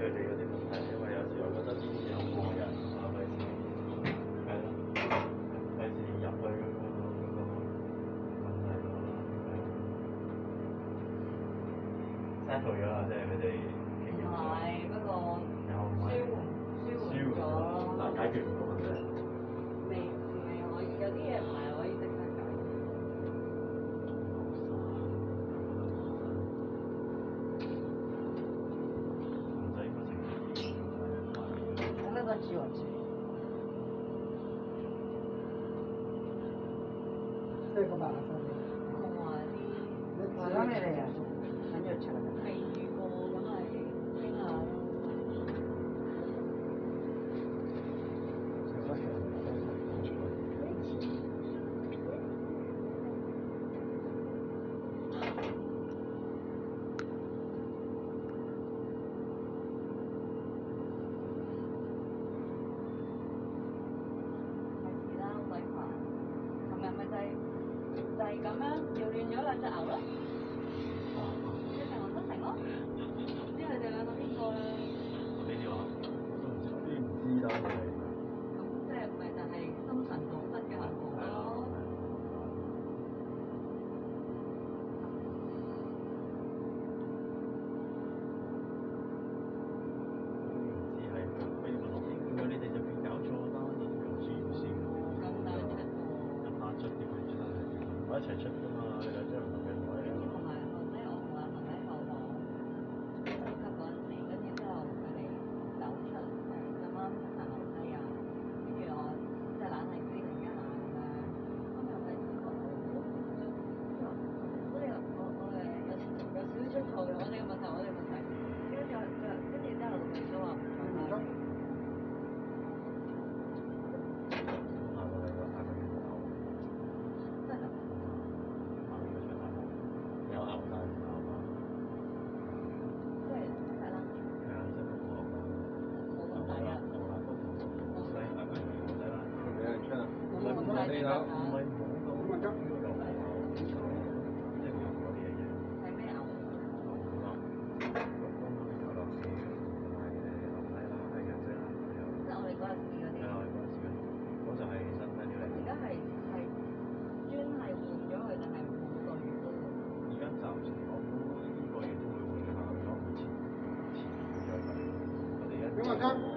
佢哋嗰啲問題，因為有時我覺得呢啲有過人啊，費事係咯，費事入去嗰個問題度啦，係咯。settle 咗啦，即係佢哋傾咗。唔係，不過舒緩咗，但解決唔到問題。未可以，有啲嘢唔係可以即刻解決。那个只有这。这个吧，我話咩嚟啊？想約出嚟。未遇過，咁咪傾下咯。就係咁樣調亂咗兩隻牛咯，一成黃七成咯，唔知佢哋兩個邊個啦？呢啲話都唔知，呢啲唔知啦，佢哋。咁即係咪就係心神蕩失嘅後果咯？唔知係可以問落邊個？你哋就變搞錯單咗啲投資唔先。咁單出喎。一單出點會出得嚟？我一齊出㗎嘛，你兩張唔同嘅台。跟住同埋後尾我同阿文喺後巷升級嗰陣時，跟住之後佢哋走出咁啱行樓梯啊，跟住我即係懶係飛停一下咁樣，咁又係呢個我哋有少少出錯嘅，我哋嘅問題，跟住之後佢都話唔錯。 因為